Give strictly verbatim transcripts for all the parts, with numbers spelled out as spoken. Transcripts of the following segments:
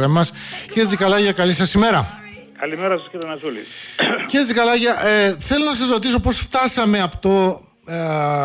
μας. Κύριε Τζικαλάγια, καλή σας ημέρα. Καλημέρα σας κύριε Ναζούλη. Κύριε Τζικαλάγια, ε, θέλω να σας ρωτήσω πώς φτάσαμε από, το, ε,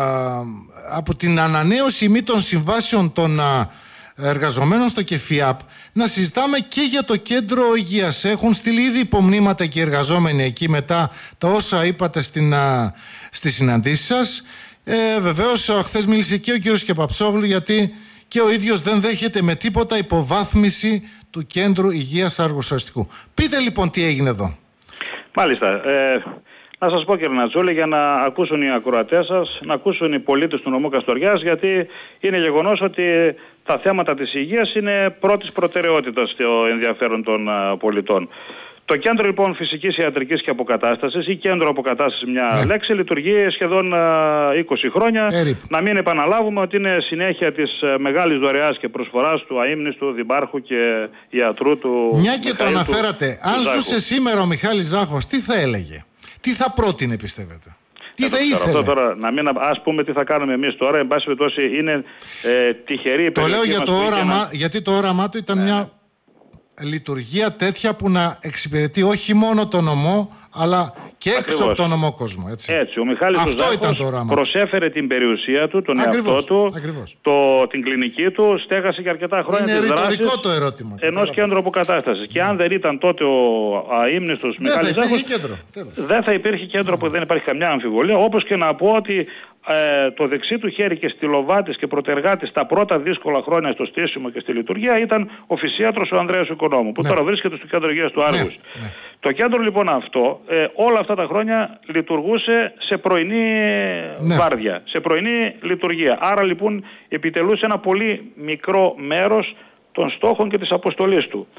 από την ανανέωση μη των συμβάσεων των ε, εργαζομένων στο ΚΕΦΙΑΠ να συζητάμε και για το κέντρο υγείας. Έχουν στείλει ήδη υπομνήματα και οι εργαζόμενοι εκεί μετά τα όσα είπατε στην, α, στις συναντήσεις σας. Ε, βεβαίως χθες μίλησε και ο κύριος Κεπαψόγλου, γιατί και ο ίδιος δεν δέχεται με τίποτα υποβάθμιση του Κέντρου Υγείας Άργους Αστικού. Πείτε λοιπόν τι έγινε εδώ. Μάλιστα. Ε, να σας πω κύριε Νατζούλη, για να ακούσουν οι ακροατές σας, να ακούσουν οι πολίτες του νομού Καστοριάς, γιατί είναι γεγονός ότι τα θέματα της υγείας είναι πρώτης προτεραιότητας στο ενδιαφέρον των uh, πολιτών. Το κέντρο λοιπόν φυσικής ιατρικής και αποκατάστασης ή κέντρο αποκατάστασης, μια ναι. λέξη, λειτουργεί σχεδόν uh, είκοσι χρόνια. Ερήπ. Να μην επαναλάβουμε ότι είναι συνέχεια της uh, μεγάλης δωρεάς και προσφοράς του αείμνηστου δημάρχου και ιατρού του. Μια και το αναφέρατε, αν ζούσε σήμερα ο Μιχάλης Ζάχος, τι θα έλεγε, τι θα πρότεινε πιστεύετε? Τι ε, θα ήθελε? Αυτό τώρα, να μην ας πούμε τι θα κάνουμε εμείς τώρα, εν πάση περιπτώσει είναι ε, τυχερή η Το λέω για το όραμα, ένα... γιατί το όραμά του ήταν ναι. μια λειτουργία τέτοια που να εξυπηρετεί όχι μόνο τον νομό, αλλά και έξω Ακριβώς. από τον νομό κόσμο. Έτσι, έτσι ο Μιχάλης Ζάχος προσέφερε την περιουσία του, τον Ακριβώς. εαυτό του, το, την κλινική του, στέγασε και αρκετά χρόνια είναι της δράσης το ερώτημα, ενός κέντρου αποκατάστασης. Και αν δεν ήταν τότε ο αείμνηστος Μιχάλης Ζάχος, δεν θα υπήρχε κέντρο που δεν υπάρχει καμιά αμφιβολία. Όπως και να πω ότι ε, το δεξί του χέρι και στυλοβάτης και πρωτεργάτης τα πρώτα δύσκολα χρόνια στο στήσιμο και στη λειτουργία ήταν ο φυσίατρος ο Ανδρέας Οικονόμου, που ναι. τώρα βρίσκεται στο κέντρο υγείας του Άργους. Ναι. Ναι. Το κέντρο λοιπόν αυτό ε, όλα αυτά τα χρόνια λειτουργούσε σε πρωινή ναι. βάρδια, σε πρωινή λειτουργία. Άρα λοιπόν επιτελούσε ένα πολύ μικρό μέρος των στόχων και της αποστολής του.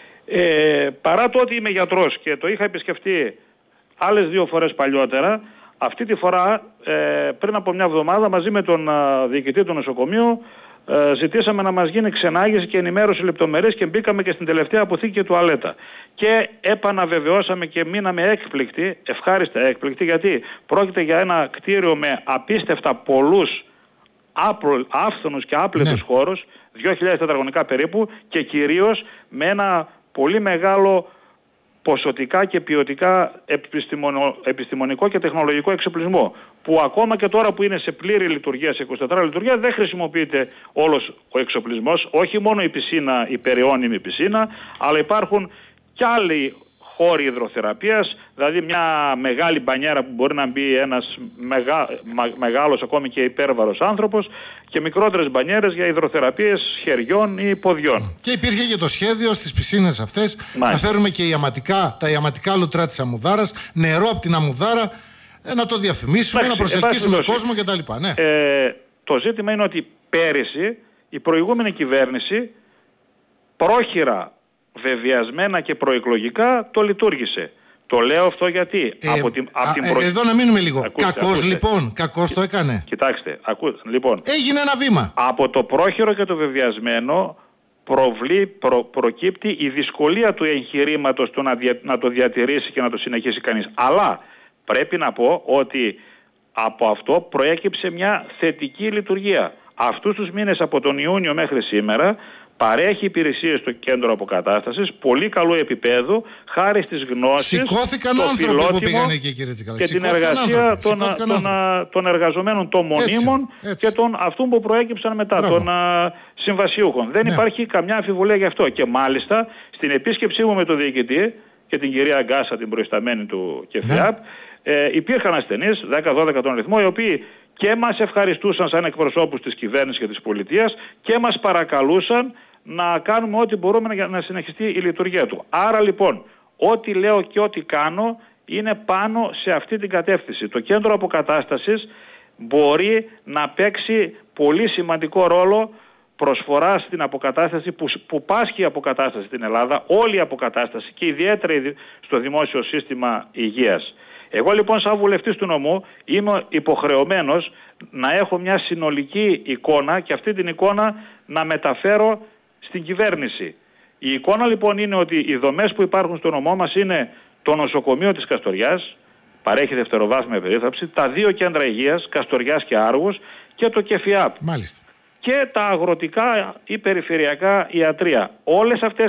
Ε, παρά το ότι είμαι γιατρός και το είχα επισκεφτεί άλλες δύο φορές παλιότερα, αυτή τη φορά ε, πριν από μια εβδομάδα μαζί με τον α, διοικητή του νοσοκομείου ε, ζητήσαμε να μας γίνει ξενάγηση και ενημέρωση λεπτομερής και μπήκαμε και στην τελευταία αποθήκη και τουαλέτα. Και επαναβεβαιώσαμε και μείναμε έκπληκτοι, ευχάριστα έκπληκτοι, γιατί πρόκειται για ένα κτίριο με απίστευτα πολλούς άφθονους και άπλετους ναι. χώρους, δύο χιλιάδες τετραγωνικά περίπου, και κυρίως με ένα πολύ μεγάλο ποσοτικά και ποιοτικά επιστημονο, επιστημονικό και τεχνολογικό εξοπλισμό, που ακόμα και τώρα που είναι σε πλήρη λειτουργία, σε εικοσιτετράωρη λειτουργία, δεν χρησιμοποιείται όλος ο εξοπλισμός, όχι μόνο η πισίνα, η περιώνυμη πισίνα, αλλά υπάρχουν και άλλοι χώροι υδροθεραπείας, δηλαδή μια μεγάλη μπανιέρα που μπορεί να μπει ένας μεγά, μα, μεγάλος ακόμη και υπέρβαρος άνθρωπος, και μικρότερες μπανιέρες για υδροθεραπείες χεριών ή ποδιών. Και υπήρχε και το σχέδιο στις πισίνες αυτές Μάλιστα. να φέρουμε και ιαματικά, τα ιαματικά λουτρά της Αμμουδάρας, νερό από την Αμμουδάρα, να το διαφημίσουμε, Μάλιστα. να προσελκύσουμε κόσμο κτλ. Ναι. Ε, το ζήτημα είναι ότι πέρυσι η προηγούμενη κυβέρνηση πρόχειρα, βεβαιασμένα και προεκλογικά το λειτουργήσε. Το λέω αυτό γιατί ε, από την, από α, την ε, προ... εδώ να μείνουμε λίγο. Ακούστε, κακός ακούστε. λοιπόν, κακός το έκανε. Κοιτάξτε, ακούστε, λοιπόν. Έγινε ένα βήμα. Από το πρόχειρο και το βεβαιασμένο προβλή, προ, προκύπτει η δυσκολία του εγχειρήματος του να, δια, να το διατηρήσει και να το συνεχίσει κανείς. Αλλά πρέπει να πω ότι από αυτό προέκυψε μια θετική λειτουργία. Αυτούς τους μήνες από τον Ιούνιο μέχρι σήμερα παρέχει υπηρεσίες στο κέντρο αποκατάστασης πολύ καλού επίπεδου, χάρη στις γνώσεις, Σηκώθηκαν άνθρωποι που πήγαν εκεί, κύριε Τσικαλά. Και την εργασία των, των, των εργαζομένων, των μονίμων έτσι, έτσι. και των αυτών που προέκυψαν μετά, Μπράβο. των α, συμβασιούχων. Δεν ναι. υπάρχει καμιά αμφιβολία γι' αυτό. Και μάλιστα στην επίσκεψή μου με τον διοικητή και την κυρία Γκάσα, την προϊσταμένη του ΚΕΦΙΑΠ, ναι. ε, υπήρχαν ασθενείς, δέκα δώδεκα τον αριθμό, οι οποίοι και μας ευχαριστούσαν σαν εκπροσώπους της κυβέρνησης και της πολιτείας και μας παρακαλούσαν να κάνουμε ό,τι μπορούμε για να συνεχιστεί η λειτουργία του. Άρα λοιπόν, ό,τι λέω και ό,τι κάνω είναι πάνω σε αυτή την κατεύθυνση. Το κέντρο αποκατάστασης μπορεί να παίξει πολύ σημαντικό ρόλο προσφορά στην αποκατάσταση που, που πάσχει η αποκατάσταση στην Ελλάδα, όλη η αποκατάσταση και ιδιαίτερα στο δημόσιο σύστημα υγείας. Εγώ λοιπόν σαν βουλευτής του νομού είμαι υποχρεωμένος να έχω μια συνολική εικόνα και αυτή την εικόνα να μεταφέρω στην κυβέρνηση. Η εικόνα λοιπόν είναι ότι οι δομές που υπάρχουν στο νομό μας είναι το νοσοκομείο της Καστοριάς, παρέχει δευτεροβάθμια περίθαλψη, τα δύο κέντρα υγείας, Καστοριάς και Άργους, και το ΚΕΦΙΑΠ. Μάλιστα. Και τα αγροτικά ή περιφερειακά ιατρεία. Όλες αυτές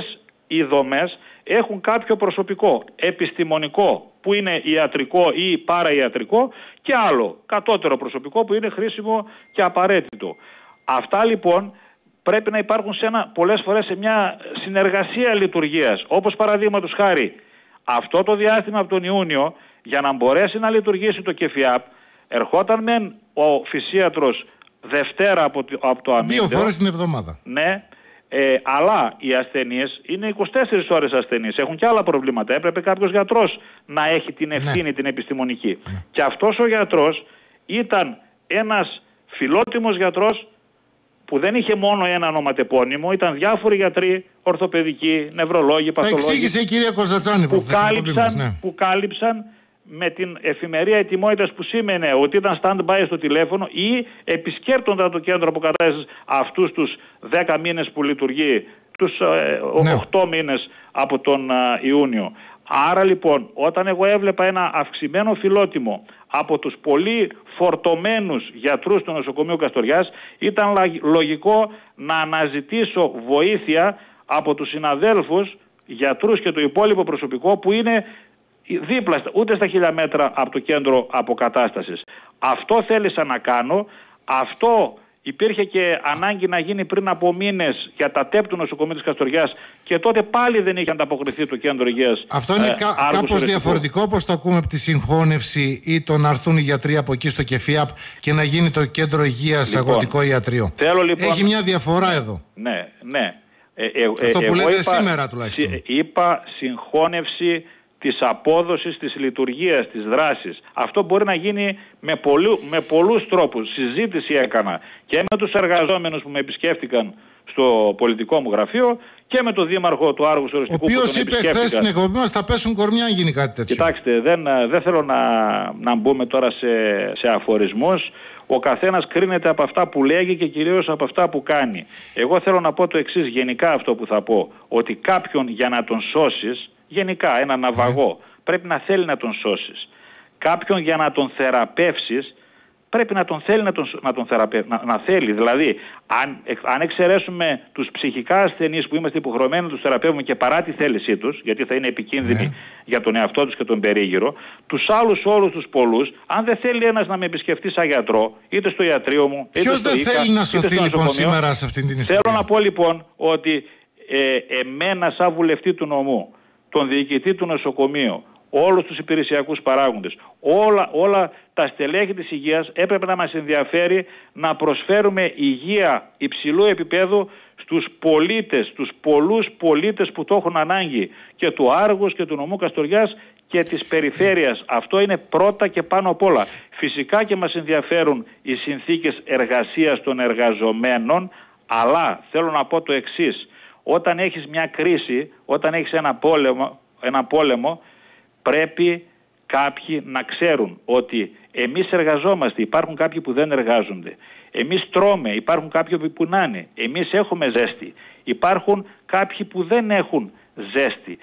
οι δομές έχουν κάποιο προσωπικό επιστημονικό που είναι ιατρικό ή παραϊατρικό και άλλο κατώτερο προσωπικό που είναι χρήσιμο και απαραίτητο. Αυτά λοιπόν πρέπει να υπάρχουν σε ένα, πολλές φορές σε μια συνεργασία λειτουργίας, όπως παραδείγματος χάρη αυτό το διάστημα από τον Ιούνιο, για να μπορέσει να λειτουργήσει το ΚΕΦΙΑΠ, ερχόταν μεν ο φυσίατρος Δευτέρα από, από το αμύντεο. Δύο φορές την εβδομάδα. Ναι, ε, αλλά οι ασθενείς είναι είκοσι τέσσερις ώρες ασθενείς, έχουν και άλλα προβλήματα. Έπρεπε κάποιος γιατρός να έχει την ευθύνη, ναι, την επιστημονική. Ναι. Και αυτός ο γιατρός ήταν ένας φιλότιμος γιατρός που δεν είχε μόνο ένα ονοματεπώνυμο, ήταν διάφοροι γιατροί, ορθοπαιδικοί, νευρολόγοι, παθολόγοι. Τα εξήγησε η κυρία Κοζατσάνη που, που, κάλυψαν, ναι. που κάλυψαν με την εφημερία ετοιμότητας που σήμαινε ότι ήταν stand-by στο τηλέφωνο ή επισκέπτονταν το κέντρο αποκατάστασης αυτούς τους δέκα μήνες που λειτουργεί, τους ε, ναι. οκτώ μήνες από τον ε, Ιούνιο. Άρα λοιπόν, όταν εγώ έβλεπα ένα αυξημένο φιλότιμο από τους πολύ φορτωμένους γιατρούς του νοσοκομείου Καστοριάς, ήταν λογικό να αναζητήσω βοήθεια από τους συναδέλφους γιατρούς και το υπόλοιπο προσωπικό που είναι δίπλα, ούτε στα χίλια μέτρα από το κέντρο αποκατάστασης. Αυτό θέλησα να κάνω, αυτό υπήρχε και ανάγκη να γίνει πριν από μήνες για τα ΤΕΠ του νοσοκομείου της Καστοριάς και τότε πάλι δεν είχε ανταποκριθεί το κέντρο υγείας. Αυτό είναι ε, κα, κάπως διαφορετικό όπως το ακούμε από τη συγχώνευση ή το να έρθουν οι γιατροί από εκεί στο ΚΕΦΙΑΠ και να γίνει το κέντρο υγείας λοιπόν, αγροτικό ιατρείο. Θέλω, λοιπόν, έχει μια διαφορά ναι, εδώ. Ναι, ναι. Ε, ε, Αυτό ε, που λέτε είπα, σήμερα τουλάχιστον. Είπα συγχώνευση της απόδοσης, της λειτουργίας, της δράσης. Αυτό μπορεί να γίνει με, πολλού, με πολλούς τρόπους. Συζήτηση έκανα και με τους εργαζόμενους που με επισκέφτηκαν στο πολιτικό μου γραφείο και με τον δήμαρχο του Άργους Οριστικού. Ο οποίος είπε χθες στην εκπομπή μας θα πέσουν κορμιά αν γίνει κάτι τέτοιο. Κοιτάξτε, δεν, δεν θέλω να, να μπούμε τώρα σε, σε αφορισμούς. Ο καθένας κρίνεται από αυτά που λέγει και κυρίως από αυτά που κάνει. Εγώ θέλω να πω το εξής, γενικά αυτό που θα πω, ότι κάποιον για να τον σώσεις, γενικά ένα ναυαγό, πρέπει να θέλει να τον σώσεις. Κάποιον για να τον θεραπεύσεις, πρέπει να τον θέλει να τον, να τον θεραπεύσει, να, να θέλει. Δηλαδή, αν, αν εξαιρέσουμε τους ψυχικά ασθενείς που είμαστε υποχρεωμένοι να τους θεραπεύουμε και παρά τη θέλησή τους, γιατί θα είναι επικίνδυνοι ναι. για τον εαυτό τους και τον περίγυρο, τους άλλους όλους τους πολλούς, αν δεν θέλει ένας να με επισκεφτεί σαν γιατρό, είτε στο ιατρείο μου, είτε ποιος στο δεν ΙΚΑ, θέλει να σωθεί λοιπόν σήμερα σε αυτήν την ιστορία. Θέλω να πω λοιπόν ότι ε, εμένα σαν βουλευτή του νομού, τον διοικητή του νοσοκομείου, όλους τους υπηρεσιακούς παράγοντες, όλα, όλα τα στελέχη της υγείας έπρεπε να μας ενδιαφέρει να προσφέρουμε υγεία υψηλού επίπεδου στους πολίτες, στους πολλούς πολίτες που το έχουν ανάγκη και του Άργους και του νομού Καστοριάς και της περιφέρειας. Αυτό είναι πρώτα και πάνω απ' όλα. Φυσικά και μας ενδιαφέρουν οι συνθήκες εργασίας των εργαζομένων, αλλά θέλω να πω το εξής. Όταν έχεις μια κρίση, όταν έχεις ένα πόλεμο, ένα πόλεμο, πρέπει κάποιοι να ξέρουν ότι εμείς εργαζόμαστε, υπάρχουν κάποιοι που δεν εργάζονται. Εμείς τρώμε, υπάρχουν κάποιοι που να είναι. Εμείς έχουμε ζέστη. Υπάρχουν κάποιοι που δεν έχουν ζέστη.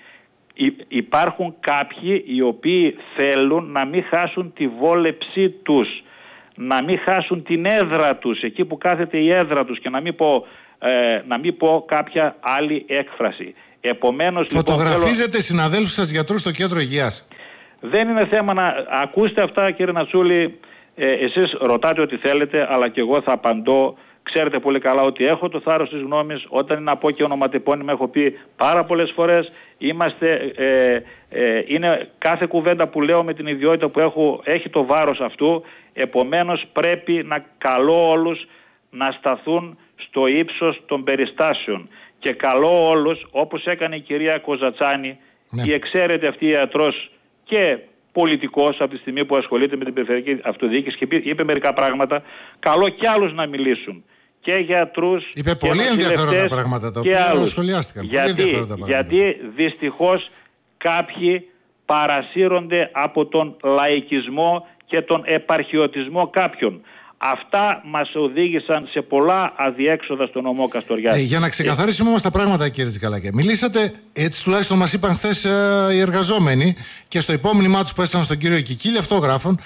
Υπάρχουν κάποιοι οι οποίοι θέλουν να μην χάσουν τη βόλεψή τους, να μην χάσουν την έδρα τους, εκεί που κάθεται η έδρα τους και να μην πω, ε, να μην πω κάποια άλλη έκφραση. Επομένως, φωτογραφίζετε λοιπόν, θέλω... συναδέλφους σας γιατρούς στο κέντρο υγείας. Δεν είναι θέμα να ακούστε αυτά, κύριε Νατσούλη. Ε, εσείς ρωτάτε ό,τι θέλετε, αλλά και εγώ θα απαντώ. Ξέρετε πολύ καλά ότι έχω το θάρρος της γνώμης. Όταν είναι να πω και ονοματεπώνυμα, έχω πει πάρα πολλές φορές. Είμαστε, ε, ε, είναι κάθε κουβέντα που λέω με την ιδιότητα που έχω, έχει το βάρος αυτού. Επομένως πρέπει να καλώ όλους να σταθούν στο ύψος των περιστάσεων. Και καλώ όλους, όπως έκανε η κυρία Κοζατσάνη, ναι. η εξαίρετη αυτή ιατρός και πολιτικός από τη στιγμή που ασχολείται με την περιφερειακή αυτοδιοίκηση και είπε μερικά πράγματα, καλώ κι άλλους να μιλήσουν. Και γιατρούς είπε και πολύ ενδιαφέροντα πράγματα τα οποία σχολιάστηκαν. Γιατί, γιατί δυστυχώς κάποιοι παρασύρονται από τον λαϊκισμό και τον επαρχιωτισμό κάποιων. Αυτά μας οδήγησαν σε πολλά αδιέξοδα στον νομό Καστοριάς. Ε, για να ξεκαθαρίσουμε όμως τα πράγματα, κύριε Τζικαλάκη. Μιλήσατε, έτσι τουλάχιστον μας είπαν χθες ε, οι εργαζόμενοι και στο υπόμνημά τους που έστειλαν στον κύριο Κικίλη, αυτό γράφουν,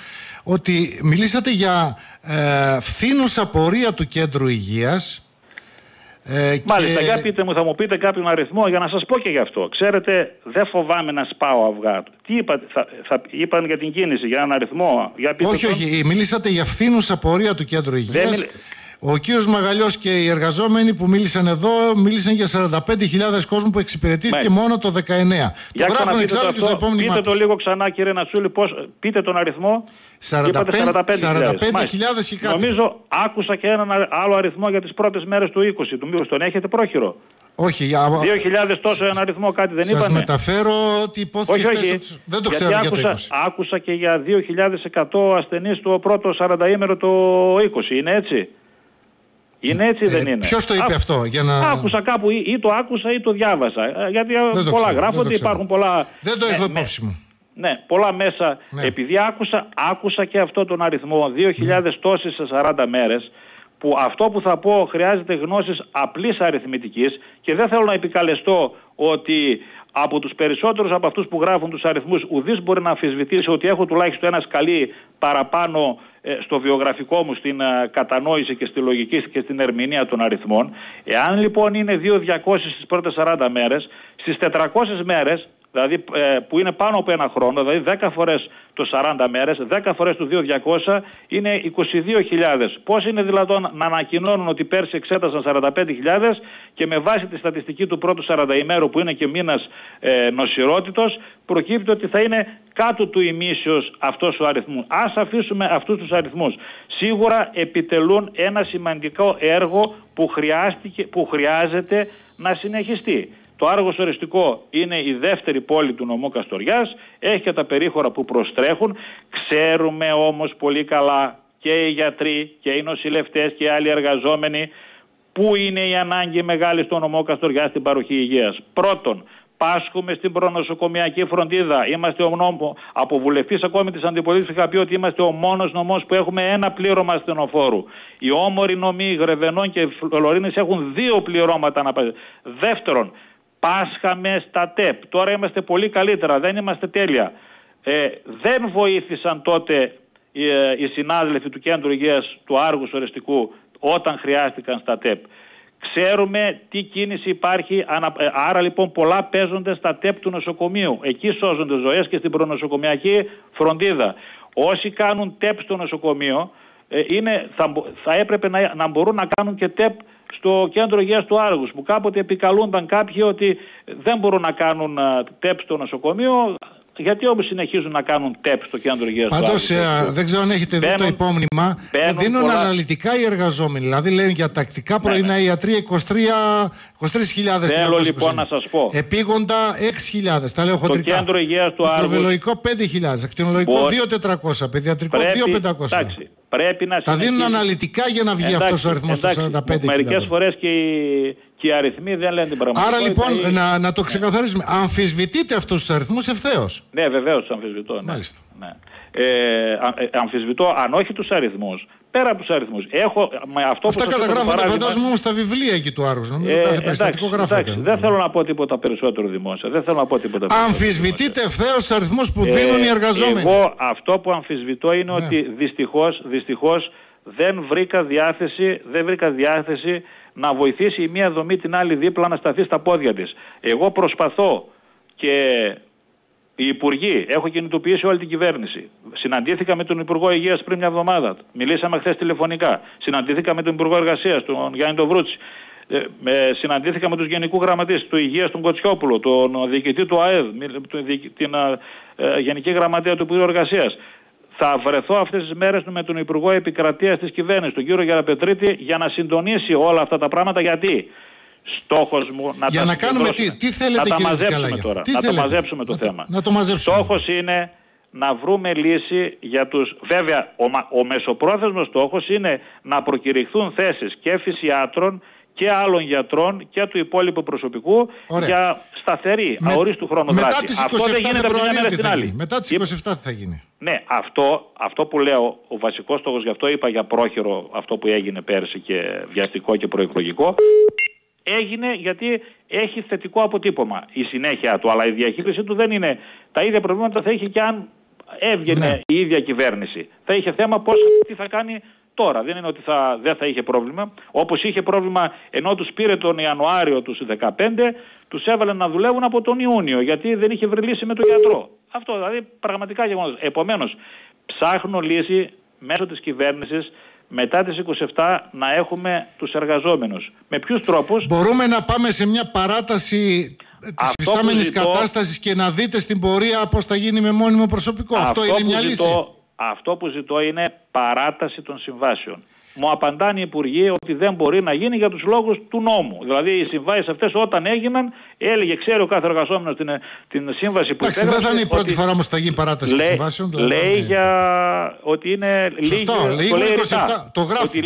ότι μιλήσατε για ε, φθήνουσα πορεία του κέντρου υγείας Ε, Μάλιστα, και... για πείτε μου, θα μου πείτε κάποιον αριθμό για να σας πω και γι' αυτό. Ξέρετε, δεν φοβάμαι να σπάω αυγά. Τι είπα, θα, θα, είπαν για την κίνηση, για έναν αριθμό. Για πείτε όχι, τον... όχι, μιλήσατε για φθήνουσα πορεία του Κέντρου Υγείας. Μιλ... Ο κύριος Μαγαλιός και οι εργαζόμενοι που μίλησαν εδώ μίλησαν για σαράντα πέντε χιλιάδες κόσμου που εξυπηρετήθηκε μόνο το δεκαεννέα. Για το γράφουν εξάλλου και στο επόμενο. Πείτε το λίγο ξανά, κύριε Νατσούλη, πώς, πείτε τον αριθμό. σαράντα πέντε χιλιάδες και κάτι. Νομίζω άκουσα και έναν άλλο αριθμό για τις πρώτες μέρες του είκοσι. Του μήπως τον έχετε πρόχειρο? Όχι, για... δύο χιλιάδες τόσο ένα αριθμό, κάτι δεν είπανε? Σας μεταφέρω ότι υπόθηκε όχι, όχι. Χθες, δεν το ξέρω. άκουσα, για το είκοσι. Άκουσα και για δύο χιλιάδες εκατό ασθενείς το πρώτο σαρανταήμερο το είκοσι. Είναι έτσι? Είναι έτσι, ε, δεν είναι? Ποιος το είπε Ά, αυτό? Για να... Άκουσα κάπου ή, ή το άκουσα ή το διάβασα. Γιατί δεν πολλά γράφονται, υπάρχουν πολλά... Δεν το έχω ναι, υπόψη μου. Ναι, πολλά μέσα. Ναι. Επειδή άκουσα, άκουσα και αυτό τον αριθμό, δύο χιλιάδες ναι. τόσες σε σαράντα μέρες, που αυτό που θα πω χρειάζεται γνώσεις απλής αριθμητικής και δεν θέλω να επικαλεστώ ότι από τους περισσότερους από αυτούς που γράφουν τους αριθμούς ουδής μπορεί να αμφισβητήσει ότι έχω τουλάχιστον ένα σκαλί παραπάνω ε, στο βιογραφικό μου στην ε, κατανόηση και στη λογική και στην ερμηνεία των αριθμών. Εάν λοιπόν είναι δύο χιλιάδες διακόσιες στις πρώτες σαράντα μέρες, στις τετρακόσιες μέρες, δηλαδή ε, που είναι πάνω από ένα χρόνο, δηλαδή δέκα φορές το σαράντα μέρες, δέκα φορές το δύο χιλιάδες διακόσια είναι είκοσι δύο χιλιάδες. Πώς είναι δυνατόν να ανακοινώνουν ότι πέρσι εξέτασαν σαράντα πέντε χιλιάδες και με βάση τη στατιστική του πρώτου σαρανταημέρου που είναι και μήνας ε, νοσηρότητος προκύπτει ότι θα είναι κάτω του ημίσιος αυτός ο αριθμός. Ας αφήσουμε αυτούς τους αριθμούς. Σίγουρα επιτελούν ένα σημαντικό έργο που, χρειάστηκε, που χρειάζεται να συνεχιστεί. Το Άργος Οριστικό είναι η δεύτερη πόλη του νομού Καστοριάς, έχει και τα περίχωρα που προστρέχουν. Ξέρουμε όμως πολύ καλά και οι γιατροί και οι νοσηλευτές και οι άλλοι εργαζόμενοι πού είναι η ανάγκη μεγάλη στο νομό Καστοριάς στην παροχή υγείας. Πρώτον, πάσχουμε στην προνοσοκομιακή φροντίδα. Είμαστε ο νόμο, από βουλευτής ακόμη της αντιπολίτευσης είχα πει ότι είμαστε ο μόνος νομός που έχουμε ένα πλήρωμα ασθενοφόρου. Οι όμοροι νομοί Γρεβενών και Φλωρίνης έχουν δύο πληρώματα να πάρουν. Δεύτερον, πάσχαμε στα ΤΕΠ. Τώρα είμαστε πολύ καλύτερα, δεν είμαστε τέλεια. Ε, δεν βοήθησαν τότε οι, οι συνάδελφοι του Κέντρου Υγείας του Άργους Οριστικού όταν χρειάστηκαν στα ΤΕΠ. Ξέρουμε τι κίνηση υπάρχει, άρα λοιπόν πολλά παίζονται στα ΤΕΠ του νοσοκομείου. Εκεί σώζονται ζωές και στην προνοσοκομιακή φροντίδα. Όσοι κάνουν ΤΕΠ στο νοσοκομείο είναι, θα, θα έπρεπε να, να μπορούν να κάνουν και ΤΕΠ στο Κέντρο Υγείας του Άργους, που κάποτε επικαλούνταν κάποιοι ότι δεν μπορούν να κάνουν ΤΕΠ στο νοσοκομείο. Γιατί όμως συνεχίζουν να κάνουν ΤΕΠ στο Κέντρο Υγείας του Άργους? Πάντως, δεν ξέρω αν έχετε δει το υπόμνημα. Δίνουν πολλά... αναλυτικά οι εργαζόμενοι. Δηλαδή λένε για τακτικά πρωινά ναι, ναι. ιατροί είκοσι τρεις χιλιάδες. Θέλω λοιπόν να σας πω. Επίγοντα έξι χιλιάδες. Τα λέω χοντρικά. Το Κέντρο Υγείας του Άργους. Μικροβιολογικό πέντε χιλιάδες. Ακτινολογικό δύο χιλιάδες τετρακόσια. Παιδιατρικό δύο χιλιάδες πεντακόσια. Εντάξει, πρέπει να τα δίνουν αναλυτικά για να βγει εντάξει, αυτός ο αριθμός των σαράντα πέντε χιλιάδες. Μερικές φορές και οι, και οι αριθμοί δεν λένε την πραγματικότητα. Άρα λοιπόν, ή... να, να το ξεκαθαρίσουμε. Ναι. Αμφισβητείτε αυτούς τους αριθμούς ευθέως? Ναι, βεβαίως τους αμφισβητώ. Ναι. Μάλιστα. Ναι. Ε, α, ε, αμφισβητώ, αν όχι τους αριθμούς, πέρα από τους αριθμούς. Έχω, με αυτό Αυτά που καταγράφονται παράδειγμα... φαντάζομαι όμως στα βιβλία εκεί του Άργους. Νομίζω ε, κάθε περιστατικό γράφεται. Εντάξει, δεν θέλω να πω τίποτα περισσότερο δημόσια. Δεν θέλω να πω τίποτα αμφισβητείτε ευθέως τους αριθμούς που ε, δίνουν οι εργαζόμενοι? Εγώ αυτό που αμφισβητώ είναι ναι. ότι δυστυχώς, δυστυχώς δεν βρήκα διάθεση, δεν βρήκα διάθεση να βοηθήσει η μία δομή την άλλη δίπλα να σταθεί στα πόδια της. Εγώ προσπαθώ και οι υπουργοί, έχω κινητοποιήσει όλη την κυβέρνηση. Συναντήθηκα με τον Υπουργό Υγείας πριν μια εβδομάδα. Μιλήσαμε χθες τηλεφωνικά. Συναντήθηκα με τον Υπουργό Εργασίας, τον Γιάννη Ντοβρούτση. Ε, με, συναντήθηκα με τους Γενικού Γραμματείς του Υγείας, τον Κοτσιόπουλο, τον Διοικητή του ΑΕΔ, την ε, Γενική Γραμματεία του Υπουργείου Εργασίας. Θα βρεθώ αυτές τις μέρες με τον Υπουργό Επικρατείας της Κυβέρνησης, τον κύριο Γεραπετρίτη, για να συντονίσει όλα αυτά τα πράγματα. Γιατί στόχος μου να για τα να κάνουμε τι, τι θέλετε, να κύριε τα μαζέψουμε Σκαλάγια. τώρα. Τι να θέλετε? το μαζέψουμε το να θέμα. Το, να το μαζέψουμε. Στόχος είναι να βρούμε λύση για τους... Βέβαια, ο, ο μεσοπρόθεσμος στόχος είναι να προκηρυχθούν θέσεις και φυσιάτρων και άλλων γιατρών και του υπόλοιπου προσωπικού. Ωραία. Για σταθερή, με, αορίστου χρόνου δράση. Αυτό δεν γίνεται από μια μέρα στην άλλη. Μετά τις είκοσι επτά τι θα γίνει? Ναι, αυτό, αυτό που λέω, ο βασικός στόχος, γι' αυτό είπα για πρόχειρο αυτό που έγινε πέρσι και βιαστικό και προεκλογικό, έγινε γιατί έχει θετικό αποτύπωμα η συνέχεια του, αλλά η διαχείρισή του δεν είναι. Τα ίδια προβλήματα θα είχε και αν έβγαινε ναι. η ίδια κυβέρνηση. Θα είχε θέμα πώς τι θα κάνει τώρα. Δεν είναι ότι θα, δεν θα είχε πρόβλημα. Όπως είχε πρόβλημα ενώ τους πήρε τον Ιανουάριο του δεκαπέντε, τους έβαλε να δουλεύουν από τον Ιούνιο, γιατί δεν είχε βρει λύση με τον γιατρό. Αυτό δηλαδή πραγματικά γεγονός. Επομένως, ψάχνω λύση μέσω της κυβέρνησης μετά τις είκοσι επτά να έχουμε τους εργαζόμενους. Με ποιους τρόπους? Μπορούμε να πάμε σε μια παράταση της υφιστάμενης κατάστασης και να δείτε στην πορεία πώς θα γίνει με μόνιμο προσωπικό. Αυτό, αυτό είναι μια ζητώ, λύση. Αυτό που ζητώ είναι παράταση των συμβάσεων. Μου απαντάνε οι υπουργοί ότι δεν μπορεί να γίνει για τους λόγους του νόμου. Δηλαδή οι συμβάσεις αυτές όταν έγιναν, έλεγε, ξέρει ο κάθε εργαζόμενος την, την σύμβαση που υπέγραψε. Δεν θα είναι η πρώτη φορά όμως που θα γίνει παράταση των συμβάσεων. Δηλαδή, λέει ναι. για ότι είναι Σωστό, λίγη. Λέει είκοσι επτά, το γράφει.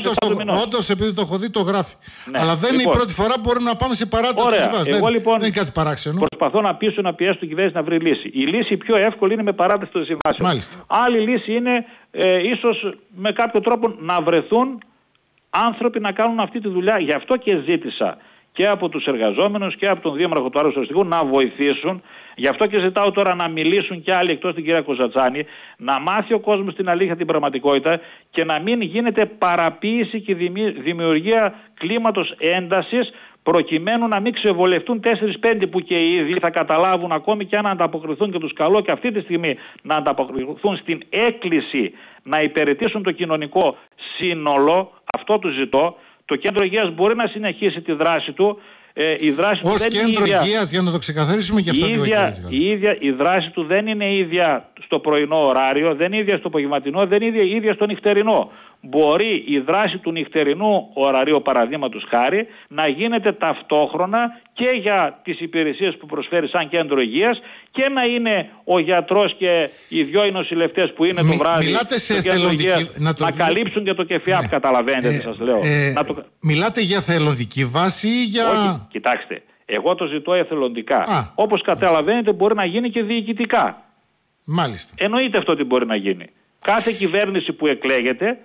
Όντως, επειδή το έχω δει, το γράφει. Ναι. Αλλά δεν λοιπόν, είναι η πρώτη φορά που μπορεί να πάμε σε παράταση των συμβάσεων. Εγώ δεν, λοιπόν δεν είναι κάτι παράξενο. Προσπαθώ να πείσω να πιέσω την κυβέρνηση να βρει λύση. Η λύση πιο εύκολη είναι με παράταση των συμβάσεων. Μάλιστα. Άλλη λύση είναι ε, ίσως με κάποιο τρόπο να βρεθούν άνθρωποι να κάνουν αυτή τη δουλειά. Γι' αυτό και ζήτησα και από τους εργαζόμενους και από τον Δήμαρχο του Άρου Σωστικού να βοηθήσουν. Γι' αυτό και ζητάω τώρα να μιλήσουν και άλλοι εκτός την κυρία Κοζατσάνη, να μάθει ο κόσμος την αλήθεια, την πραγματικότητα και να μην γίνεται παραποίηση και δημιουργία κλίματος έντασης προκειμένου να μην ξεβολευτούν τέσσερις πέντε που και οι ίδιοι θα καταλάβουν, ακόμη και αν ανταποκριθούν, και τους καλώ και αυτή τη στιγμή να ανταποκριθούν στην έκκληση να υπηρετήσουν το κοινωνικό σύνολο. Αυτό του ζητώ. Το κέντρο υγείας μπορεί να συνεχίσει τη δράση του. Ε, η δράση Ως του δεν κέντρο είναι ίδια. υγείας, για να το ξεκαθαρίσουμε και αυτό. Η ίδια, η, ίδια, η δράση του δεν είναι ίδια στο πρωινό ωράριο, δεν είναι ίδια στο απογευματινό, δεν είναι ίδια, ίδια στο νυχτερινό. Μπορεί η δράση του νυχτερινού ωραρίου, παραδείγματος χάρη, να γίνεται ταυτόχρονα και για τις υπηρεσίες που προσφέρει σαν κέντρο υγείας και να είναι ο γιατρός και οι δυο οι νοσηλευτές που είναι Μι, το βράδυ μιλάτε σε εθελοντική... να, το... να καλύψουν και το ΚΕΦΙΑΠ, ναι. Καταλαβαίνετε τι ε, σας λέω. Ε, να το... Μιλάτε για εθελοντική βάση ή για... Όχι, κοιτάξτε, εγώ το ζητώ εθελοντικά. Α, όπως καταλαβαίνετε μπορεί να γίνει και διοικητικά. Μάλιστα. Εννοείται αυτό ότι μπορεί να γίνει. Κάθε κυβέρνηση που εκλέγεται,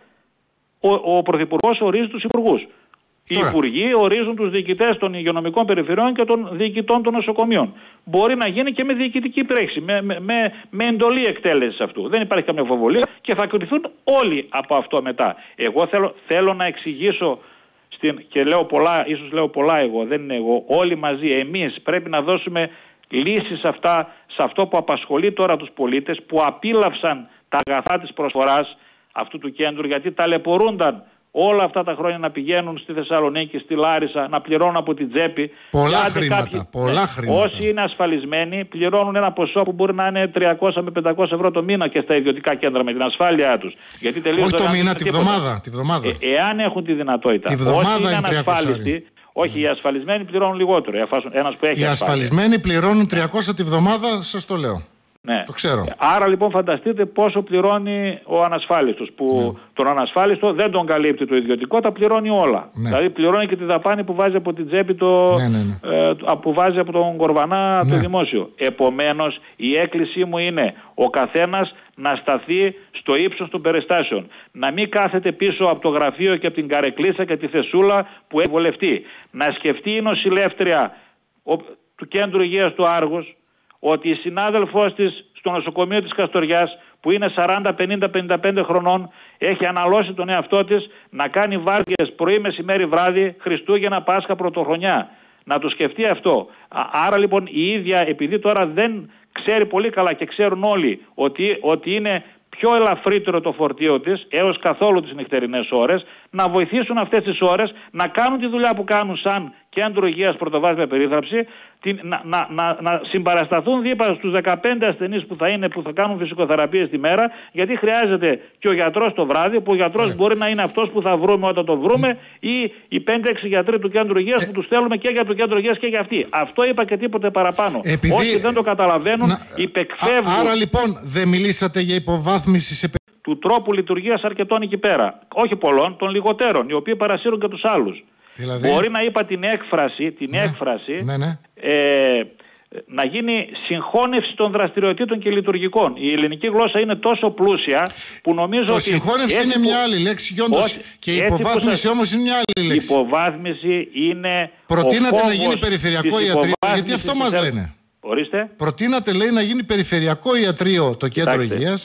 ο, ο Πρωθυπουργός ορίζει τους υπουργούς. Οι Τώρα. υπουργοί ορίζουν τους διοικητές των υγειονομικών περιφερειών και των διοικητών των νοσοκομείων. Μπορεί να γίνει και με διοικητική πράξη, με, με, με, με εντολή εκτέλεσης αυτού. Δεν υπάρχει καμία αμφιβολία και θα κριθούν όλοι από αυτό μετά. Εγώ θέλω, θέλω να εξηγήσω, στην, και λέω πολλά, ίσως λέω πολλά εγώ, δεν είναι εγώ, όλοι μαζί, εμείς πρέπει να δώσουμε λύσεις σε, αυτά, σε αυτό που απασχολεί τώρα τους πολίτες που απίλαυσαν τα αγαθά της προσφοράς αυτού του κέντρου, γιατί ταλαιπωρούνταν όλα αυτά τα χρόνια να πηγαίνουν στη Θεσσαλονίκη, στη Λάρισα, να πληρώνουν από την τσέπη. Πολλά χρήματα, κάποιοι, πολλά χρήματα. Όσοι είναι ασφαλισμένοι πληρώνουν ένα ποσό που μπορεί να είναι τριακόσια με πεντακόσια ευρώ το μήνα και στα ιδιωτικά κέντρα με την ασφάλειά τους. Όχι το μήνα, τη βδομάδα. Τη βδομάδα. Ε, εάν έχουν τη δυνατότητα. Τη βδομάδα όσοι είναι είναι ανασφάλιστοι, όχι, mm. οι ασφαλισμένοι πληρώνουν λιγότερο. Ένας που έχει οι ασφάλεια. ασφαλισμένοι πληρώνουν τριακόσια τη βδομάδα, σας το λέω. Ναι. Το ξέρω. Άρα λοιπόν φανταστείτε πόσο πληρώνει ο ανασφάλιστος, που ναι. τον ανασφάλιστο δεν τον καλύπτει το ιδιωτικό, τα πληρώνει όλα. Ναι. Δηλαδή πληρώνει και τη δαπάνη που βάζει από την τσέπη το, ναι, ναι, ναι. Ε, που βάζει από τον κορβανά ναι. το δημόσιο. Επομένως η έκκλησή μου είναι ο καθένας να σταθεί στο ύψος των περιστάσεων. Να μην κάθεται πίσω από το γραφείο και από την καρεκλίτσα και τη θεσούλα που έχει βολευτεί. Να σκεφτεί η νοσηλεύτρια ο, του Κέντρου Υγείας του Άργους ότι η συνάδελφός της στο νοσοκομείο της Καστοριάς που είναι σαράντα, πενήντα, πενήντα πέντε χρονών έχει αναλώσει τον εαυτό της να κάνει βάρδιες πρωί, μεσημέρι, βράδυ, Χριστούγεννα, Πάσχα, Πρωτοχρονιά. Να το σκεφτεί αυτό. Άρα λοιπόν η ίδια, επειδή τώρα δεν ξέρει πολύ καλά και ξέρουν όλοι ότι, ότι είναι πιο ελαφρύτερο το φορτίο της έως καθόλου τις νυχτερινές ώρες, να βοηθήσουν αυτές τις ώρες να κάνουν τη δουλειά που κάνουν σαν κέντρο υγείας πρωτοβάθμια περίθαλψη, την, να, να, να, να συμπαρασταθούν δίπλα στους δεκαπέντε ασθενείς που θα, είναι, που θα κάνουν φυσικοθεραπείες τη μέρα, γιατί χρειάζεται και ο γιατρός το βράδυ, που ο γιατρός yeah. μπορεί να είναι αυτός που θα βρούμε όταν το βρούμε, mm. ή οι πέντε έξι γιατροί του κέντρου υγείας yeah. που τους στέλνουμε και για το κέντρο υγείας και για αυτή. Αυτό είπα και τίποτε παραπάνω. Επειδή... Όσοι δεν το καταλαβαίνουν, να... υπεκφεύγουν. Άρα λοιπόν δεν μιλήσατε για υποβάθμιση σε του τρόπου λειτουργίας αρκετών εκεί πέρα. Όχι πολλών, των λιγότερων, οι οποίοι παρασύρουν και τους άλλους. Δηλαδή... Μπορεί να είπα την έκφραση, την ναι. έκφραση ναι, ναι. Ε, να γίνει συγχώνευση των δραστηριοτήτων και λειτουργικών. Η ελληνική γλώσσα είναι τόσο πλούσια που νομίζω το ότι... Συγχώνευση είναι που... μια άλλη λέξη όχι, και η υποβάθμιση σας... όμως είναι μια άλλη λέξη. Η υποβάθμιση είναι... Προτείνατε να γίνει περιφερειακό ιατρείο, γιατί αυτό μας λένε. Ορίστε. Προτείνατε, λέει, να γίνει περιφερειακό ιατρείο το κέντρο υγείας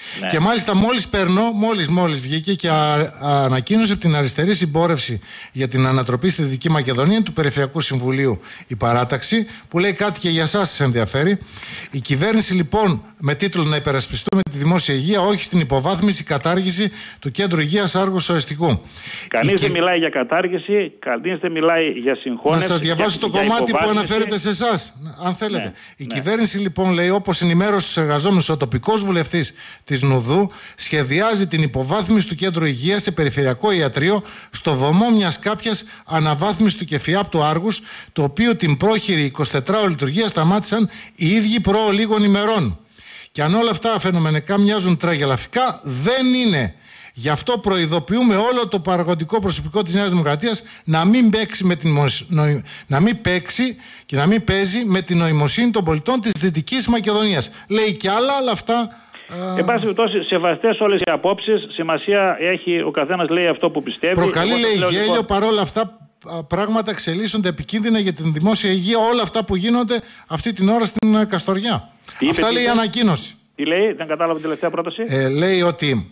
Ναι. Και μάλιστα μόλις περνώ, μόλις, μόλις βγήκε και α, α, ανακοίνωσε από την αριστερή συμπόρευση για την ανατροπή στη Δυτική Μακεδονία του Περιφερειακού Συμβουλίου η παράταξη, που λέει κάτι και για εσάς σας ενδιαφέρει. Η κυβέρνηση λοιπόν με τίτλο να υπερασπιστούμε τη δημόσια υγεία, όχι στην υποβάθμιση, κατάργηση του Κέντρου Υγείας Άργους Οεστικού. Κανείς δεν μιλάει για κατάργηση, κανείς δεν μιλάει για συγχώνευση. Να σας διαβάσω το κομμάτι που αναφέρεται σε εσάς, αν θέλετε. Ναι, η ναι. κυβέρνηση λοιπόν λέει, όπως ενημέρωσε στους εργαζόμενους, ο τοπικός βουλευτής της Νουδού σχεδιάζει την υποβάθμιση του Κέντρου Υγείας σε περιφερειακό ιατρείο στο βωμό μιας κάποιας αναβάθμισης του ΚΕΦΙΑΠ του Άργους, το οποίο την πρόχειρη εικοσιτετράωρη λειτουργία σταμάτησαν οι ίδιοι προ λίγων ημερών. Και αν όλα αυτά φαινομενικά μοιάζουν τραγελαφικά, δεν είναι. Γι' αυτό προειδοποιούμε όλο το παραγωγικό προσωπικό της Νέας Δημοκρατίας να μην παίξει, με την νοη... να μην παίξει και να μην παίζει με την νοημοσύνη των πολιτών της Δυτικής Μακεδονίας. Λέει και άλλα, αλλά αυτά... Εν πάση περιπτώσει, σεβαστές όλες οι απόψεις, σημασία έχει ο καθένας λέει αυτό που πιστεύει. Προκαλεί, λέει, γέλιο, λοιπόν... παρόλα αυτά πράγματα εξελίσσονται επικίνδυνα για την δημόσια υγεία, όλα αυτά που γίνονται αυτή την ώρα στην Καστοριά. Τι αυτά είπε, λέει η ανακοίνωση. Τι λέει, δεν κατάλαβα την τελευταία πρόταση. Ε, λέει ότι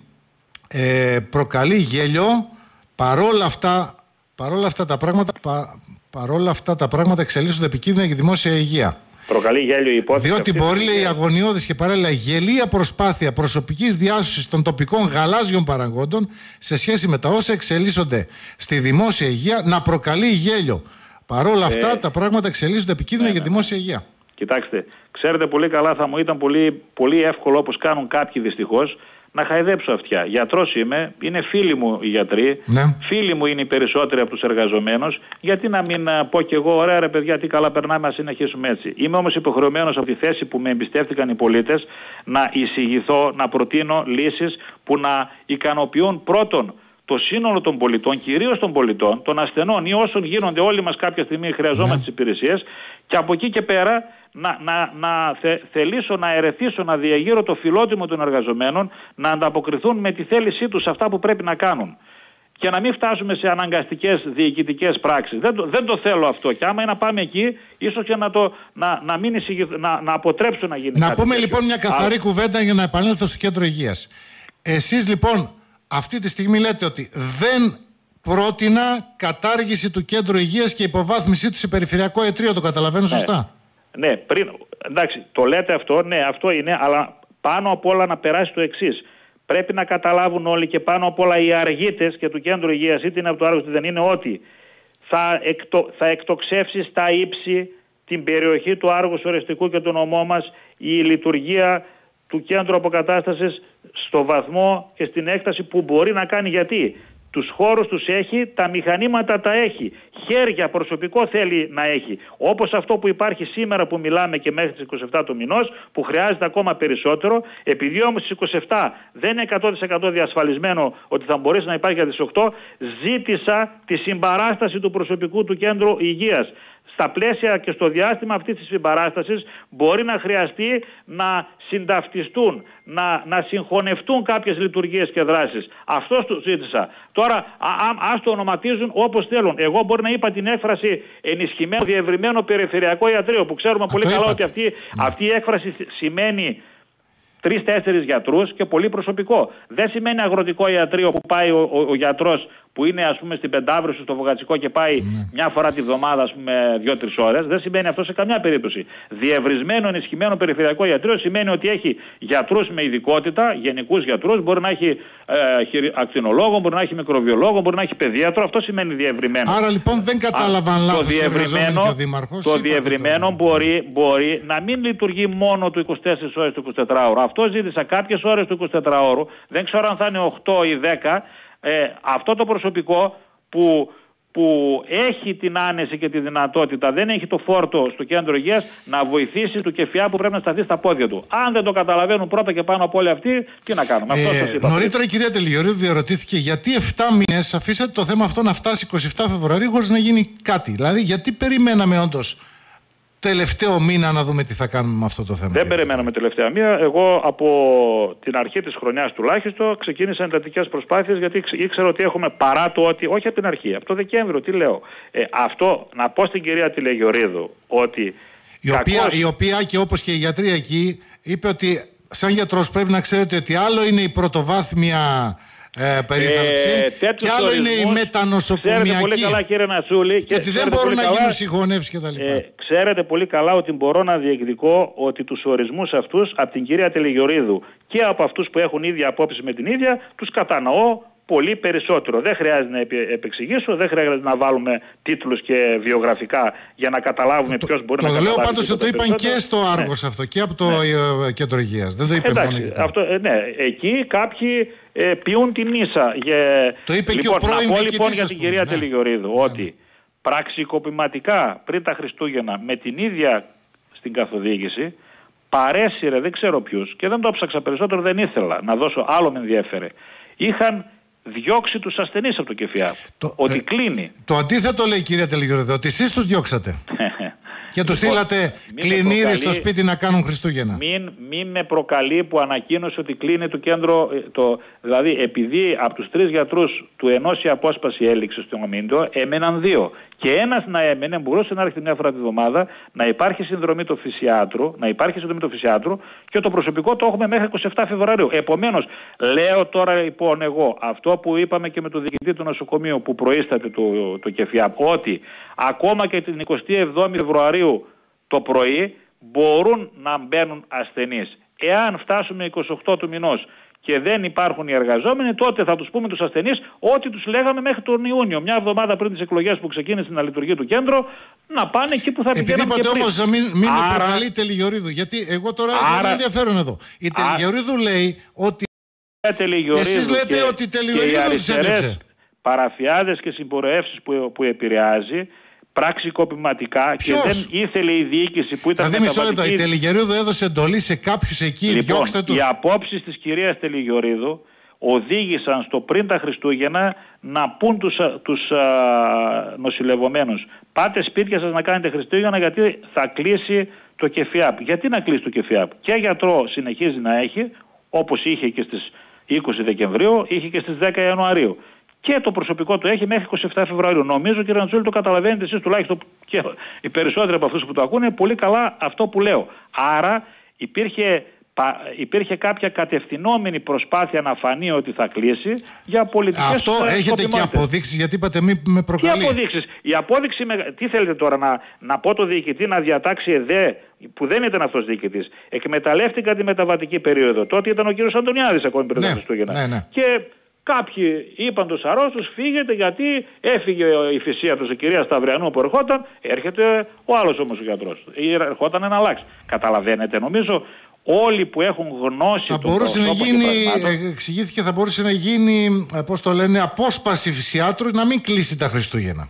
ε, προκαλεί γέλιο παρόλα αυτά, παρόλα αυτά τα πράγματα, πα, παρόλα αυτά τα πράγματα εξελίσσονται επικίνδυνα για τη δημόσια υγεία. Προκαλεί γέλιο η υπόθεση. Διότι μπορεί, λέει, η αγωνιώδης και παράλληλα γελία προσπάθεια προσωπικής διάσωσης των τοπικών γαλάζιων παραγόντων σε σχέση με τα όσα εξελίσσονται στη δημόσια υγεία να προκαλεί γέλιο. Παρόλα αυτά, ε, τα πράγματα εξελίσσονται επικίνδυνα ναι, για τη δημόσια υγεία. Κοιτάξτε, ξέρετε πολύ καλά, θα μου ήταν πολύ, πολύ εύκολο, όπως κάνουν κάποιοι δυστυχώς, να χαϊδέψω αυτιά. Γιατρός είμαι, είναι φίλοι μου οι γιατροί, ναι. φίλοι μου είναι οι περισσότεροι από τους εργαζομένους. Γιατί να μην πω κι εγώ, ωραία ρε παιδιά, τι καλά περνάμε, ας συνεχίσουμε έτσι. Είμαι όμως υποχρεωμένος από τη θέση που με εμπιστεύτηκαν οι πολίτες να εισηγηθώ, να προτείνω λύσεις που να ικανοποιούν πρώτον το σύνολο των πολιτών, κυρίως των πολιτών, των ασθενών ή όσων γίνονται όλοι μας κάποια στιγμή χρειαζόμαστε τις υπηρεσίες, και από εκεί και πέρα να, να, να θε, θελήσω να ερεθίσω, να διαγείρω το φιλότιμο των εργαζομένων, να ανταποκριθούν με τη θέλησή τους σε αυτά που πρέπει να κάνουν. Και να μην φτάσουμε σε αναγκαστικές διοικητικές πράξεις. Δεν το, δεν το θέλω αυτό. Και άμα είναι να πάμε εκεί, ίσως και να, το, να, να, μην εισηγηθ, να, να αποτρέψω να γίνει να κάτι. Να πούμε τέτοιο. Λοιπόν μια καθαρή Α... κουβέντα για να επανέλθω στο Κέντρο Υγείας. Εσείς λοιπόν αυτή τη στιγμή λέτε ότι δεν πρότεινα κατάργηση του Κέντρου Υγείας και υποβάθμιση του σε περιφερειακό ιατρείο. Το καταλαβαίνω ναι. σωστά? Ναι, πριν, εντάξει, το λέτε αυτό, ναι, αυτό είναι, αλλά πάνω απ' όλα να περάσει το εξής. Πρέπει να καταλάβουν όλοι και πάνω απ' όλα οι αργίτες και του Κέντρου Υγείας, είτε είναι από το Άργος είτε δεν είναι, ότι θα, εκτο, θα εκτοξεύσει στα ύψη την περιοχή του Άργους Οεστικού και του νομό μας η λειτουργία του Κέντρου Αποκατάστασης στο βαθμό και στην έκταση που μπορεί να κάνει. Γιατί τους χώρους τους έχει, τα μηχανήματα τα έχει, χέρια, προσωπικό θέλει να έχει. Όπως αυτό που υπάρχει σήμερα που μιλάμε και μέχρι τις είκοσι επτά του μηνός, που χρειάζεται ακόμα περισσότερο. Επειδή όμως στις είκοσι επτά δεν είναι εκατό τοις εκατό διασφαλισμένο ότι θα μπορέσει να υπάρχει για τις οκτώ, ζήτησα τη συμπαράσταση του προσωπικού του Κέντρου Υγείας. Στα πλαίσια και στο διάστημα αυτής της συμπαράστασης μπορεί να χρειαστεί να συνταυτιστούν, να, να συγχωνευτούν κάποιες λειτουργίες και δράσεις. Αυτό το ζήτησα. Τώρα α, α, ας το ονοματίζουν όπως θέλουν. Εγώ μπορεί να είπα την έκφραση ενισχυμένο διευρυμένο περιφερειακό ιατρείο, που ξέρουμε α, πολύ καλά είπατε. ότι αυτή, αυτή η έκφραση σημαίνει τρεις-τέσσερις γιατρούς και πολύ προσωπικό. Δεν σημαίνει αγροτικό ιατρείο που πάει ο, ο, ο γιατρός που είναι ας πούμε στην Πεντάβρωση, στο Βογατσικό και πάει mm. μια φορά τη βδομάδα ας πούμε δύο-τρεις ώρες. Δεν σημαίνει αυτό σε καμιά περίπτωση. Διευρισμένο, ενισχυμένο περιφερειακό ιατρείο σημαίνει ότι έχει γιατρούς με ειδικότητα, γενικούς γιατρούς, μπορεί να έχει ε, ακτινολόγο, μπορεί να έχει μικροβιολόγο, μπορεί να έχει παιδίατρο. Αυτό σημαίνει διευρυμένο. Άρα λοιπόν δεν κατάλαβαν λάθος το διευρυμένο, ο Δήμαρχος. Το διευρυμένο το... μπορεί, μπορεί να μην λειτουργεί μόνο του είκοσι ώρες του εικοσιτετράωρου. Αυτό ζήτησα κάποιες ώρες του εικοσιτετράωρου. Δεν ξέρω αν θα είναι οκτώ ή δέκα. Ε, αυτό το προσωπικό που, που έχει την άνεση και τη δυνατότητα, δεν έχει το φόρτο στο Κέντρο Υγείας, να βοηθήσει του ΚΕΦΙΑ που πρέπει να σταθεί στα πόδια του. Αν δεν το καταλαβαίνουν πρώτα και πάνω από όλοι αυτοί, τι να κάνουμε. Αυτό σας είπα. Νωρίτερα η κυρία Τελιγεωρίδου διαρωτήθηκε γιατί επτά μήνες αφήσατε το θέμα αυτό να φτάσει εικοστή εβδόμη Φεβρουαρίου χωρίς να γίνει κάτι. Δηλαδή γιατί περιμέναμε όντως τελευταίο μήνα να δούμε τι θα κάνουμε με αυτό το θέμα? Δεν περιμέναμε τελευταία μήνα. Εγώ από την αρχή της χρονιάς τουλάχιστον ξεκίνησα εντατικές προσπάθειες, γιατί ήξερα ότι έχουμε, παρά το ότι, όχι από την αρχή, από το Δεκέμβριο, τι λέω. Ε, αυτό να πω στην κυρία Τηλεγεωρίδου ότι... Η, κακώς... οποία, η οποία και όπως και η γιατρία εκεί είπε ότι σαν γιατρός πρέπει να ξέρετε ότι άλλο είναι η πρωτοβάθμια ε, περίθαλψη ε, και άλλο είναι η μετανοσοκομιακή. Ξέρετε πολύ καλά, κύριε Νατσούλη, και ότι δεν μπορούν να καλά, γίνουν συγχωνεύσεις κτλ. Ε, ξέρετε πολύ καλά ότι μπορώ να διεκδικώ ότι τους ορισμούς αυτούς από την κυρία Τελιγιορίδου και από αυτούς που έχουν ίδια απόψη με την ίδια τους κατανοώ πολύ περισσότερο. Δεν χρειάζεται να επεξηγήσω, δεν χρειάζεται να βάλουμε τίτλους και βιογραφικά για να καταλάβουμε το, ποιος μπορεί το να καταλάβει. Το λέω πάντως ότι το είπαν και στο Άργος, ναι, αυτό και από το ναι. Κέντρο Υγείας. Δεν το είπε Εντάξει, μόνο εκεί. Αυτό, ναι, εκεί κάποιοι ε, πιούν την ίσα. Για... Το είπε λοιπόν, και ο πρώην να πω λοιπόν για την πούμε, κυρία ναι. Τελιγιορίδου ναι. ότι πραξικοπηματικά πριν τα Χριστούγεννα με την ίδια στην καθοδήγηση παρέσυρε, δεν ξέρω ποιους και δεν το ψάξα περισσότερο, δεν ήθελα να δώσω, άλλο με ενδιέφερε. Είχαν διώξει τους ασθενείς από το ΚΕΦΙΑΠ. Το, ότι ε, κλείνει. Το αντίθετο λέει η κυρία Τελιγιορίδου, ότι εσείς τους διώξατε. Και τους στείλατε κλινήρες στο σπίτι να κάνουν Χριστούγεννα. Μην, μην με προκαλεί που ανακοίνωσε ότι κλείνει το κέντρο. Το, δηλαδή, επειδή από τους τρεις γιατρούς του ενός η απόσπαση έληξε στο Αμίντο, έμεναν δύο. Και ένας να έμενε, μπορούσε να έρχεται μια φορά τη βδομάδα, να υπάρχει συνδρομή του φυσιάτρου, να υπάρχει συνδρομή του φυσιάτρου και το προσωπικό το έχουμε μέχρι εικοστή εβδόμη Φεβρουαρίου. Επομένως, λέω τώρα λοιπόν εγώ, αυτό που είπαμε και με τον διοικητή του νοσοκομείου που προείσταται το, το ΚΕΦΙΑΠ, ότι ακόμα και την εικοστή εβδόμη Φεβρουαρίου το πρωί μπορούν να μπαίνουν ασθενείς. Εάν φτάσουμε εικοστή ογδόη του μηνός και δεν υπάρχουν οι εργαζόμενοι, τότε θα τους πούμε τους ασθενείς ό,τι τους λέγαμε μέχρι τον Ιούνιο. Μια εβδομάδα πριν τις εκλογές που ξεκίνησε να λειτουργεί το κέντρο, να πάνε εκεί που θα πηγαίνουν. Επειδή είπατε όμως να μην, μην Άρα... με προκαλεί η Τελιγιορίδου, γιατί εγώ τώρα Άρα... έχω ενδιαφέρον εδώ. Η Τελιγιορίδου Άρα... λέει ότι. Εσείς λέτε και, ότι η Τελιγιορίδου τους έδειξε. Παραφιάδες και συμπορεύσεις που, που επηρεάζει. Πραξικοπηματικά και δεν ήθελε η διοίκηση που ήταν δηλαδή, μεταβατική... Δηλαδή μισό λεπτό, η Τελιγιορίδου έδωσε εντολή σε κάποιους εκεί, λοιπόν, διώξτε τους. Οι απόψεις της κυρίας Τελιγιορίδου οδήγησαν στο πριν τα Χριστούγεννα να πούν τους, τους α, νοσηλευομένους, πάτε σπίτια σας να κάνετε Χριστούγεννα γιατί θα κλείσει το ΚΕΦΙΑΠ. Γιατί να κλείσει το ΚΕΦΙΑΠ? Και γιατρό συνεχίζει να έχει, όπως είχε και στις είκοσι Δεκεμβρίου, είχε και στις δέκα Ιανουαρίου. Και το προσωπικό του έχει μέχρι εικοστή εβδόμη Φεβρουαρίου. Νομίζω, κύριε Νατσούλη, το καταλαβαίνετε εσείς τουλάχιστον και οι περισσότεροι από αυτούς που το ακούνε πολύ καλά αυτό που λέω. Άρα υπήρχε, υπήρχε κάποια κατευθυνόμενη προσπάθεια να φανεί ότι θα κλείσει για πολιτικές αυτό έχετε και αποδείξεις, γιατί είπατε μη με προκαλεί. Τι αποδείξεις? Η απόδειξη, με... τι θέλετε τώρα, να, να πω το διοικητή να διατάξει ΕΔΕ, που δεν ήταν αυτός διοικητής. Εκμεταλλεύτηκα τη μεταβατική περίοδο. Τότε ήταν ο κύριος Αντωνιάδης ακόμη πριν τα Χριστούγεννα. Ναι, ναι. Και κάποιοι είπαν τους αρρώστους, φύγετε γιατί έφυγε η φυσία τους, η κυρία Σταυριανού που ερχόταν, έρχεται ο άλλος όμως ο γιατρός. Ερχόταν να αλλάξει. Καταλαβαίνετε, νομίζω όλοι που έχουν γνώση θα μπορούσε να γίνει, εξηγήθηκε, θα μπορούσε να γίνει, πώς το λένε, απόσπαση φυσιάτρου να μην κλείσει τα Χριστούγεννα.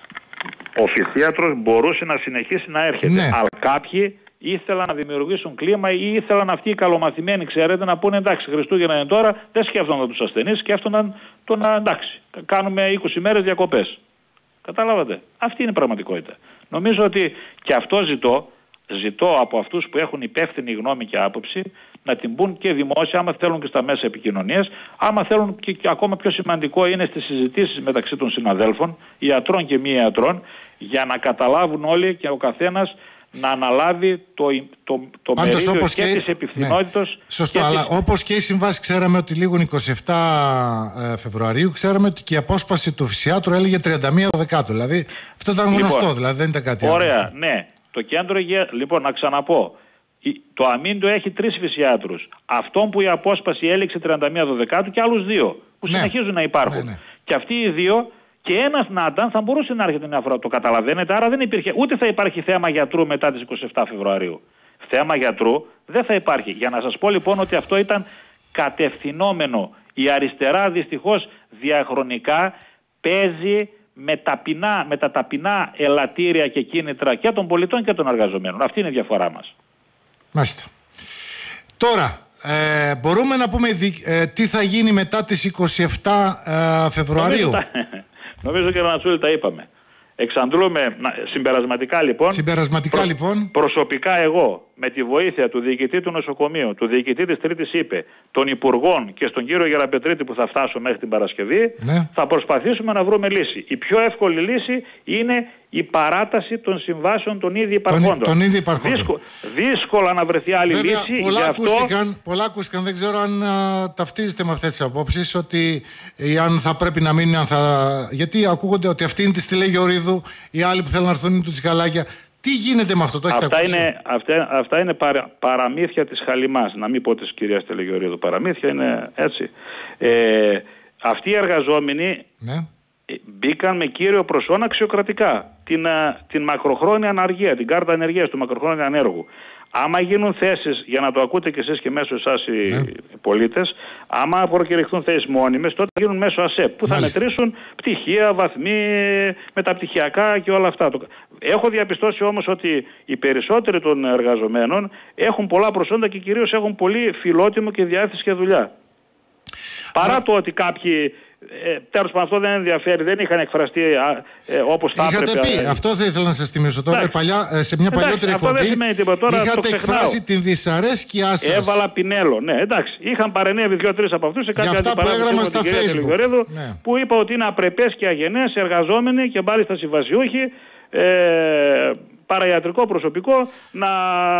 Ο φυσίατρος μπορούσε να συνεχίσει να έρχεται, ναι. αλλά κάποιοι ήθελαν να δημιουργήσουν κλίμα ή ήθελαν αυτοί οι καλομαθημένοι, ξέρετε, να πούνε εντάξει, Χριστούγεννα είναι τώρα, δεν σκέφτονταν τους ασθενείς, σκέφτονταν το να εντάξει, κάνουμε είκοσι μέρες διακοπές. Καταλάβατε. Αυτή είναι η πραγματικότητα. Νομίζω ότι και αυτό ζητώ, ζητώ από αυτούς που έχουν υπεύθυνη γνώμη και άποψη να την πούν και δημόσια, άμα θέλουν και στα μέσα επικοινωνίας, άμα θέλουν και, και ακόμα πιο σημαντικό είναι στις συζητήσεις μεταξύ των συναδέλφων, ιατρών και μη ιατρών, για να καταλάβουν όλοι και ο καθένας να αναλάβει το, το, το μερίδιο και, και της επιθυμότητας. Ναι. Σωστό, αλλά της... όπως και η συμβάση ξέραμε ότι λήγουν εικοστή εβδόμη Φεβρουαρίου, ξέραμε ότι και η απόσπαση του φυσιάτρου έλεγε τριάντα μία Δεκάτου. Δηλαδή αυτό ήταν γνωστό, λοιπόν, δηλαδή δεν ήταν κάτι άλλο. Ωραία, ναι. Το κέντρο υγεία, λοιπόν, να ξαναπώ. Το Αμίντο έχει τρεις φυσιάτρους. Αυτόν που η απόσπαση έληξε τριάντα μία Δεκάτου και άλλους δύο που ναι. συνεχίζουν να υπάρχουν. Ναι, ναι. Και αυτοί οι δύο. Και ένας να ήταν θα μπορούσε να έρχεται μια φορά, το καταλαβαίνετε, άρα δεν υπήρχε, ούτε θα υπάρχει θέμα γιατρού μετά τις εικοστή εβδόμη Φεβρουαρίου. Θέμα γιατρού δεν θα υπάρχει. Για να σας πω λοιπόν ότι αυτό ήταν κατευθυνόμενο. Η αριστερά δυστυχώς διαχρονικά παίζει με, ταπεινά, με τα ταπεινά ελαττήρια και κίνητρα και των πολιτών και των εργαζομένων. Αυτή είναι η διαφορά μας. Μάλιστα. Τώρα, Ε, μπορούμε να πούμε ε, τι θα γίνει μετά τις εικοστή εβδόμη ε, Φεβρουαρίου. Νομίζω και Ρανατσούλη τα είπαμε. Εξαντλούμε συμπερασματικά λοιπόν. Συμπερασματικά προ, λοιπόν. Προσωπικά εγώ με τη βοήθεια του διοικητή του νοσοκομείου, του διοικητή της Τρίτης ΥΠΕ, των υπουργών και στον κύριο Γεραπετρίτη που θα φτάσω μέχρι την Παρασκευή, ναι. θα προσπαθήσουμε να βρούμε λύση. Η πιο εύκολη λύση είναι η παράταση των συμβάσεων των ήδη υπαρχόντων. Τον, τον ήδη υπαρχόντων. Δύσκολα, δύσκολα να βρεθεί άλλη Βέβαια, λύση. Πολλά, αυτό... ακούστηκαν, πολλά ακούστηκαν, δεν ξέρω αν α, ταυτίζεστε με αυτές τις απόψεις, ότι ε, αν θα πρέπει να μείνει, αν θα... γιατί ακούγονται ότι αυτή είναι της Τηλεγεωρίδου, οι άλλοι που θέλουν να έρθουν είναι του Τσικαλάκια. Τι γίνεται με αυτό, το έχετε αυτά ακούσει? Είναι, αυτά, αυτά είναι παρα, παραμύθια της Χαλιμάς, να μην πω της κυρίας Τηλεγεωρίδου. Παραμύθια είναι έτσι. Ε, αυτοί οι εργαζόμενοι ναι. μπήκαν με κύριο προσόν αξιοκρατικά την, την μακροχρόνια αναργία, την κάρτα ανεργίας του μακροχρόνια ανέργου. Άμα γίνουν θέσεις, για να το ακούτε και εσείς και μέσω εσάς οι ναι. πολίτες, άμα προκηρυχθούν θέσεις μόνιμες, τότε γίνουν μέσω ΑΣΕΠ, που θα Μάλιστα. μετρήσουν πτυχία, βαθμοί, μεταπτυχιακά και όλα αυτά. Έχω διαπιστώσει όμως ότι οι περισσότεροι των εργαζομένων έχουν πολλά προσόντα και κυρίως έχουν πολύ φιλότιμο και διάθεση και δουλειά. Παρά Α... το ότι κάποιοι... Ε, τέλος πάντων, αυτό δεν ενδιαφέρει, δεν είχαν εκφραστεί ε, όπως θα έπρεπε. Είχατε πει, αυτό θα ήθελα να σας θυμίσω τώρα. Παλιά, σε μια εντάξει, παλιότερη εκπομπή τώρα, είχατε εκφράσει την δυσαρέσκειά σας. Έβαλα Πινέλο, ναι, εντάξει. Είχαν παρενέβει δύο-τρεις από αυτούς σε κάποια αντιπαράθεση στα Facebook. Ναι. Που είπα ότι είναι απρεπές και αγενές εργαζόμενοι και μάλιστα συμβασιούχοι. Ε, παραϊατρικό προσωπικό να,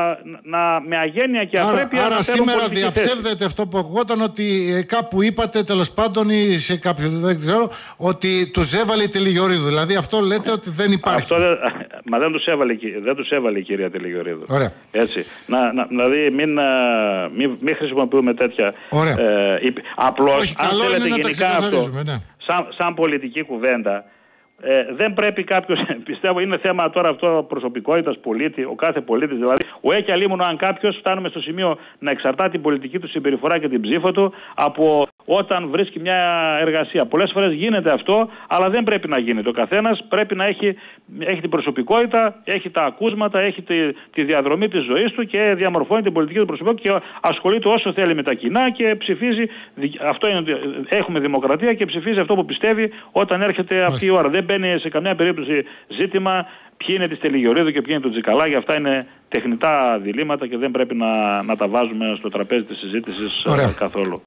να, με αγένεια και απρέπεια άρα, να άρα σήμερα διαψεύδεται θέση. Αυτό που ακουγόταν, ότι ε, κάπου είπατε τέλος πάντων ή σε κάποιο δεν ξέρω, ότι τους έβαλε η Τηλεγεωρίδου. Δηλαδή αυτό λέτε ότι δεν υπάρχει. Αυτό δεν, μα δεν τους έβαλε, δεν τους έβαλε η κυρία Τηλεγεωρίδου. Ωραία. Έτσι. Να, να, δηλαδή μην, μην, μην χρησιμοποιούμε τέτοια ε, απλώς. Όχι, αν καλό θέλετε είναι να γενικά τα αυτό, ναι. σαν, σαν πολιτική κουβέντα, Ε, δεν πρέπει κάποιος, πιστεύω είναι θέμα τώρα αυτό προσωπικότητας πολίτη, ο κάθε πολίτης δηλαδή, ο έχει αλίμονο αν κάποιος φτάνουμε στο σημείο να εξαρτά την πολιτική του συμπεριφορά και την ψήφο του από όταν βρίσκει μια εργασία. Πολλές φορές γίνεται αυτό, αλλά δεν πρέπει να γίνεται. Ο καθένας πρέπει να έχει, έχει την προσωπικότητα, έχει τα ακούσματα, έχει τη, τη διαδρομή της ζωής του και διαμορφώνει την πολιτική του προσωπικότητα και ασχολείται όσο θέλει με τα κοινά και ψηφίζει. Αυτό είναι, έχουμε δημοκρατία και ψηφίζει αυτό που πιστεύει όταν έρχεται αυτή η ώρα. Δεν μπαίνει σε καμιά περίπτωση ζήτημα ποιοι είναι της Τηλεγεωρίδου και ποιοι είναι του Τσικαλάκη. Αυτά είναι τεχνητά διλήμματα και δεν πρέπει να, να τα βάζουμε στο τραπέζι της συζήτησης καθόλου.